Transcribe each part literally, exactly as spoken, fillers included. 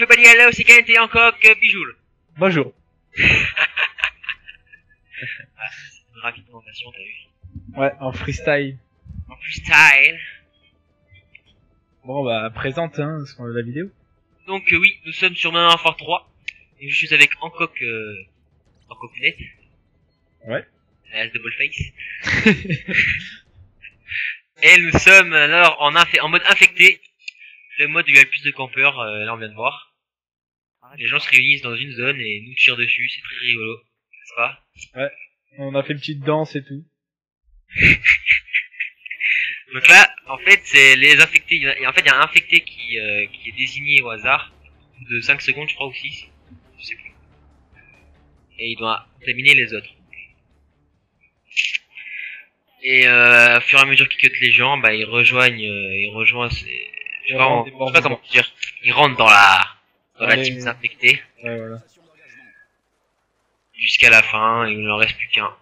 everybody, hello, c'est Kent et encore que Bijoule. Bonjour. Ah, c'est une rapide présentation, t'as vu? Ouais, en freestyle. En freestyle. Bon bah présente hein, sur la vidéo. Donc euh, oui, nous sommes sur Modern Warfare trois. Et je suis avec Hancock, euh... Hancock Net. Ouais. Alias Double Face. Et nous sommes alors en, inf en mode infecté. Le mode où il y a le plus de campeurs, euh, là on vient de voir. Les gens se réunissent dans une zone et nous tirent dessus, c'est très rigolo, n'est-ce pas? Ouais, on a fait une petite danse et tout. Donc là, en fait, c'est les infectés, il y a, en fait il y a un infecté qui, euh, qui est désigné au hasard, de cinq secondes je crois ou six, je sais plus. Et il doit contaminer les autres. Et euh, au fur et à mesure qu'ils cut les gens, bah ils rejoignent, euh, ils rejoignent, c'est... Je sais pas, on- je sais pas comment dire, ils rentrent dans la... dans la Allez. team infectée. Ouais voilà. Jusqu'à la fin, et il n'en reste plus qu'un.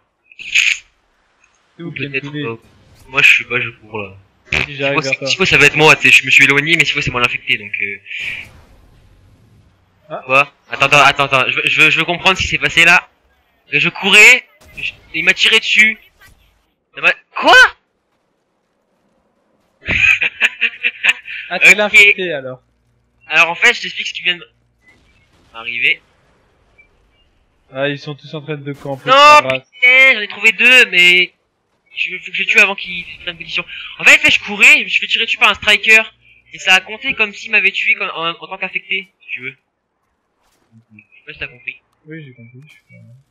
Ou peut-être pas. Moi je suis pas, je cours là. Si j'arrive vers toi. S'il faut ça va être moi, tu sais, je me suis éloigné, mais s'il faut c'est moi l'infecté, donc euh... Ah. Quoi? Attends, attends, attends, attends, je veux, je veux, je veux comprendre ce qui s'est passé là. Et je courais, je... il m'a tiré dessus. Ça m'a... Quoi? Ah t'es Ok. l'infecté alors. Alors en fait, je t'explique ce qui vient de m'arriver. Ah ils sont tous en train de camper. Non, putain, j'en ai trouvé deux, mais... Je faut que je tue avant qu'il prenne position. En fait, fait, je courais, je me suis fait tirer dessus par un striker. Et ça a compté comme s'il m'avait tué comme, en, en tant qu'affecté, si tu veux. Je sais pas si t'as compris. Oui j'ai compris. Je suis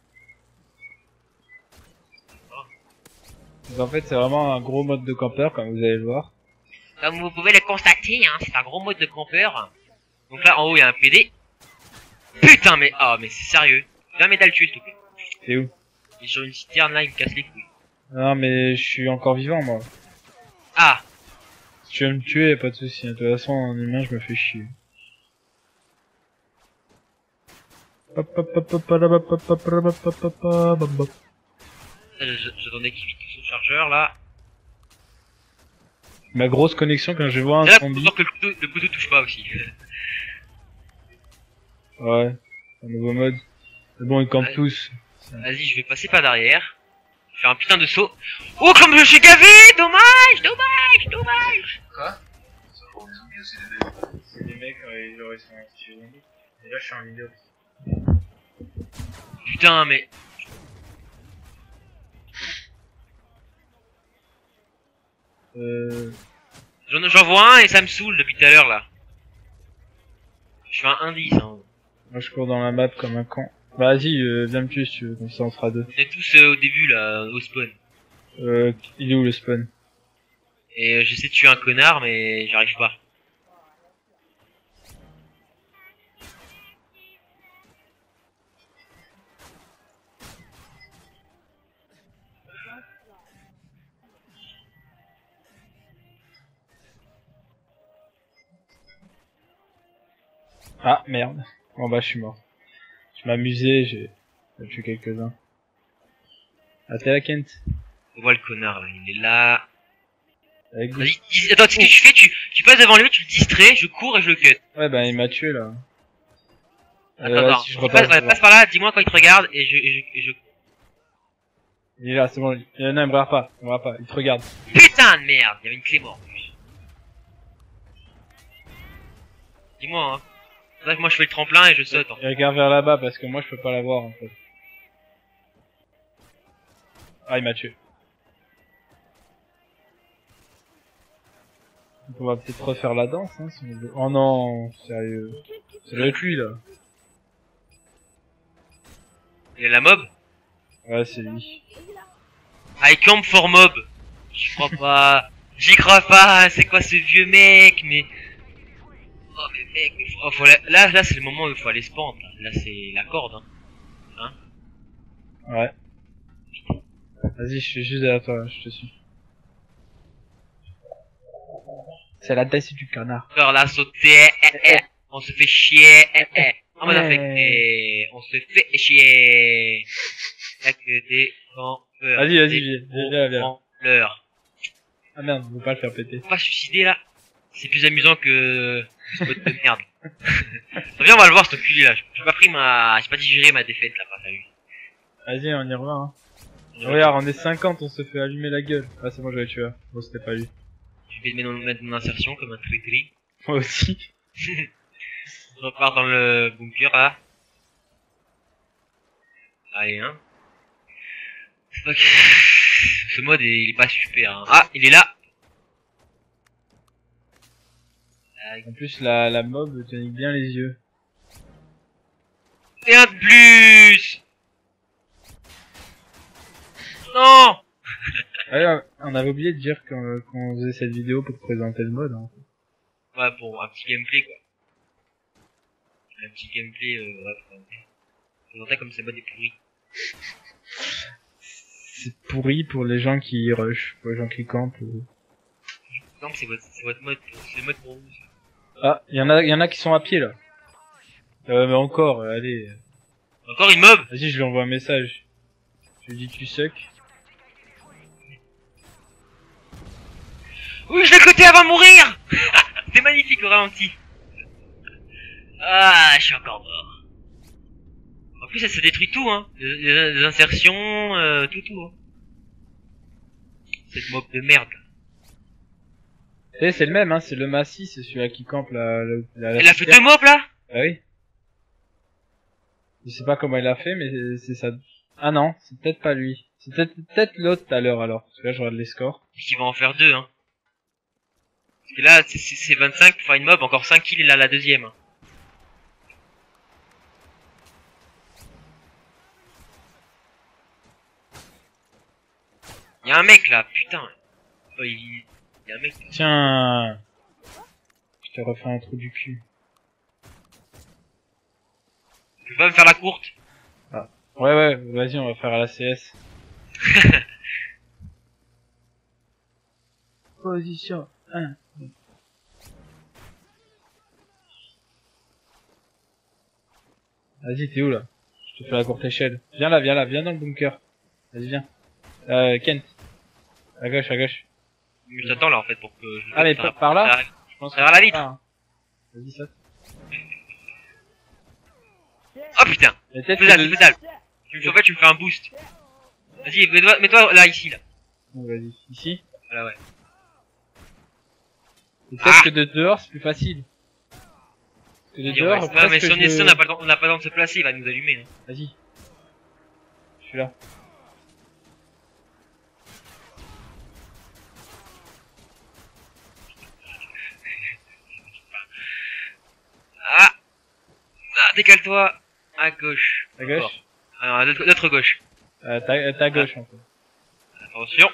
pas... Donc, en fait c'est vraiment un gros mode de campeur comme vous allez le voir. Comme vous pouvez le constater, hein, c'est un gros mode de campeur. Donc là, en haut, il y a un P D. Putain, mais... Oh, mais c'est sérieux. Viens m'aider à le tuer, s'il te plaît. T'es où? Il est sur une citerne, là, il me casse les couilles. Non mais je suis encore vivant moi. Ah. Si tu veux me tuer, pas de soucis. De toute façon en humain je me fais chier. J'attendais qu'il vide tout son chargeur, là. Ma grosse connexion quand je vois un C'est là zombie. pour que le couteau, le couteau touche pas aussi. Ouais, un nouveau mode. Mais bon, ils campent Ouais. tous. Vas-y, je vais passer par derrière. Je vais faire un putain de saut. Oh, comme je suis gavé! Dommage, dommage, dommage! Quoi? C'est des mecs, ouais, ils auraient son zombies. Et là, je suis en vidéo. Putain, mais... Euh... J'en j'en vois un et ça me saoule depuis tout à l'heure, là. Je fais un indice, hein. Moi, je cours dans la map comme un con. Bah, vas-y, euh, viens me tuer si tu veux, comme ça on sera deux. On est tous euh, au début, là, au spawn. Euh, il est où le spawn? Et euh, j'essaie de tuer un connard, mais j'arrive pas. Ah, merde. Bon bah, je suis mort. Je m'amusais, j'ai j'ai tué quelques-uns. Ah, t'es là, Kent? On voit le connard, là, il est là. Avec des... Vas-y, dis- attends, qu'est-ce que tu fais? Tu, tu passes devant lui, tu le distrais, je cours et je le cut. Ouais, bah, il m'a tué, là. Euh, Attends, attends, vas-y, je passe, repasse ouais, devant. passe par là, dis-moi quand il te regarde et je, et je, et je... Il est là, c'est bon. Il y en a, il me regarde pas. Il me regarde pas. Il te regarde. Putain de merde, il y avait une clé mort en plus. Dis-moi, hein. Bref, moi je fais le tremplin et je saute. En fait. Il regarde vers là-bas parce que moi je peux pas l'avoir en fait. Ah, il m'a tué. Donc on va peut-être refaire la danse, hein, si on veut. Oh non, sérieux. Ça doit être lui là. Il est la mob? Ouais, c'est lui. I camp for mob. J'y crois pas. J'y crois pas, c'est quoi ce vieux mec, mais... Oh mais mec, mais faut... oh, faut la... là, là c'est le moment où il faut aller se pendre. Là, là c'est la corde, hein. Hein? Ouais. Vas-y, je suis juste derrière toi, je te suis. C'est la taille du canard. Encore là, sauter, eh, eh. On se fait chier, eh, eh. En mode infecté, on se fait chier. Y'a que des campeurs. Vas-y, vas-y, des viens, gros viens, viens. branleurs. Ah merde, faut pas le faire péter. Faut pas se suicider là. C'est plus amusant que ce mode de merde. Viens, on va le voir, cet enculé là. J'ai pas pris ma... J'ai pas digéré ma défaite là face à lui. Vas-y, on y revient, hein. Regarde, on est cinquante, on se fait allumer la gueule. Ah, c'est moi, j'avais tué. Bon, c'était pas lui. Je vais mettre mon, mettre mon insertion comme un tri-tri. Moi aussi. Je repars dans le bunker là. Allez, hein. C'est pas que... Ce mode, il est pas super, hein. Ah, il est là. En plus, la, la mob te nique bien les yeux. Et un de plus. Non. Ouais, on avait oublié de dire qu'on qu'on faisait cette vidéo pour présenter le mode. Hein. Ouais, bon, un petit gameplay quoi. Un petit gameplay, euh, bref. Présenter comme ce mode est pourri. C'est pourri pour les gens qui rush, pour les gens qui campent. Ou... Non, c'est votre, c'est votre mode, c'est le mode pour vous. Ah, il y en a, il y en a qui sont à pied là. Euh, mais encore, euh, allez. Encore une mob. Vas-y, je lui envoie un message. Je lui dis tu suck. Oui, je l'ai coté avant de mourir. C'est magnifique au ralenti. Ah, je suis encore mort. En plus, ça se détruit tout, hein. Les, les- les insertions, euh, tout, tout, hein. Cette mob de merde. Eh, c'est le même, hein, c'est le Massy, c'est celui-là qui campe la, la, la, la Elle a fait deux mobs, là? Ah oui. Je sais pas comment il a fait, mais c'est- c'est ça. Ah non, c'est peut-être pas lui. C'est peut-être peut-être l'autre tout à l'heure alors. Parce que là, je regarde les scores. Il va en faire deux, hein. Parce que là, c'est- c'est c'est vingt-cinq pour faire une mob, encore cinq kills, il a la deuxième. Hein. Y'a un mec, là, putain. Oh, il... Y'a un mec. Tiens. Je te refais un trou du cul. Tu vas me faire la courte? Ouais, ouais, vas-y, on va faire à la C S. Position un. Vas-y, t'es où là? Je te fais la courte échelle. Viens là, viens là, viens dans le bunker. Vas-y, viens. Euh, Kent. À gauche, à gauche. Je t'attends, là, en fait, pour que je... Allez, par, par là? Je pense Derrière la vitre. Ah. Vas-y, ça. Oh putain. Mais peut-être Faisable, que- faisable. Tu me, en fait, tu me fais un boost. Vas-y, mets-toi, mets-toi là, ici, là. Bon, vas-y. Ici. Voilà, ouais. Et peut-être Ah. que de dehors, c'est plus facile. Parce que de Ouais, dehors, ouais, mais presque si on je est ici, le- on n'a pas, le temps- on n'a pas le temps de se placer, il va nous allumer. Hein. Vas-y. Je suis là. Ah, ah décale-toi. À gauche. À gauche. Encore. Alors, l'autre l'autre gauche. Euh, ta, euh, ta gauche, en fait. Attention.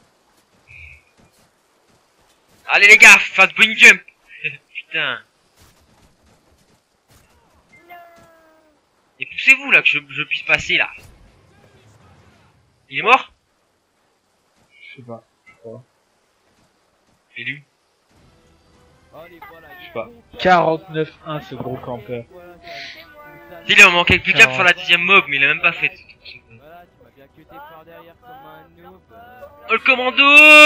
Allez les gars, fast bring jump. Putain. Et poussez-vous là, que je, je puisse passer là. Il est mort? Je sais pas. Je crois. J'ai lu. Je sais pas. quarante-neuf un, ce gros campeur. Il en manquait plus qu'un pour faire la deuxième mob, mais il a même pas fait. Oh le commando.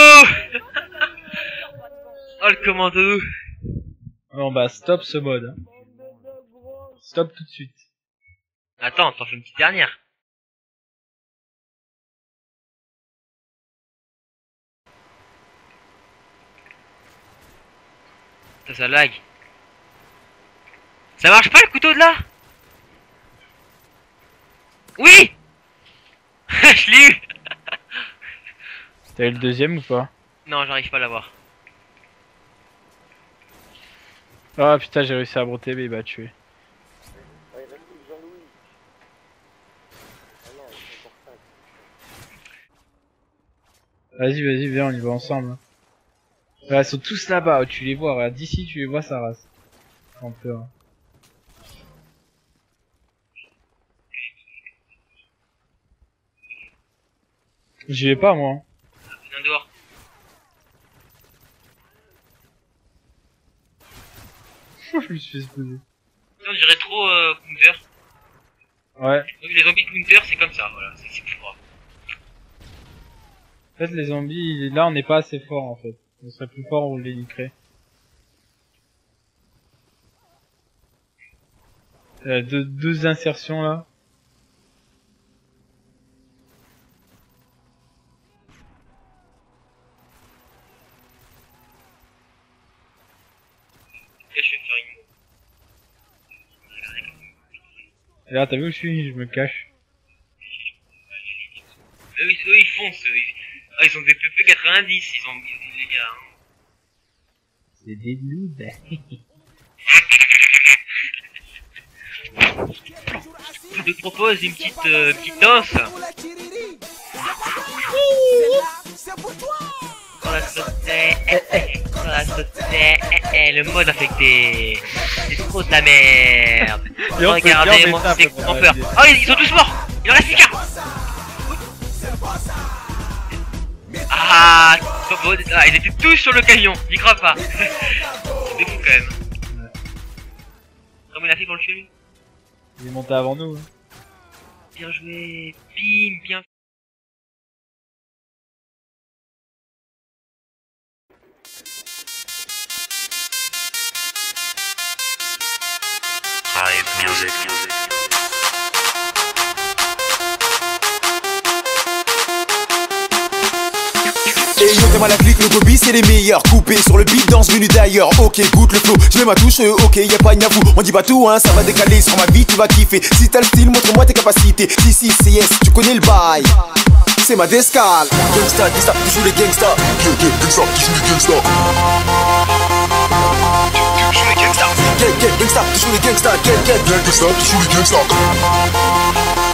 Oh le commando. Bon bah, stop ce mode. Hein. Stop tout de suite. Attends, t'en fais une petite dernière. Ça, ça lag. Ça marche pas le couteau de là? Oui. Je l'ai eu. T'as eu le deuxième ou pas? Non, j'arrive pas à l'avoir. Ah putain, j'ai réussi à broter, mais il m'a tué. Vas-y, vas-y, viens, on y va ensemble. Ouais, ils sont tous là-bas, tu les vois, regarde, d'ici tu les vois, ça race. En peur. J'y vais pas, moi. Viens dehors. Je me suis fait exploser. On dirait trop euh, Counter. Ouais. Donc, les zombies de Counter, c'est comme ça, voilà. C'est c'est plus froid. En fait, les zombies, là, on n'est pas assez fort, en fait. On serait plus fort, on les niquerait. Euh, deux, deux insertions là. Et je vais faire une... Et là, t'as vu où je suis? Je me cache. Eux, ils, eux, ils foncent. Eux. Ils... Ah, ils ont des P P quatre-vingt-dix, ils ont les gars. Hein. C'est des loups. Je te propose une petite, euh, petite danse. On va sauter, eh, eh, on va sauter, eh, eh, le mode affecté. C'est trop de la merde. Regardez mon c'est campeur. Oh, ils sont tous morts. Il en reste plus qu'un. Ah, ah, ils étaient tous sur le camion. J'y crois pas. C'est fou quand même. Comment il a fait pour le tuer lui? Il est monté avant nous. Hein. Bien joué. Bim, bien. Hype music. Et yo, t'es mal à clic, le Bobby c'est les meilleurs. Coupé sur le beat, danse venu d'ailleurs. Ok, goûte le flow, je mets ma touche, euh, ok, y'a pas une à vous. On dit pas tout, hein, ça va décaler. Sur ma vie, tu vas kiffer. Si t'as le style, montre-moi tes capacités. Si, si, c'est yes, tu connais le bail. C'est ma descale. Gangsta, gangsta, tu joues les gangsta. Yeah, yeah, gangsta, tu joues les gangsta. Tu joues les gangsta. Yeah, yeah, gangsta, tu joues les gangsta. Yeah, yeah, Yeah, gangsta, tu joues les gangsta.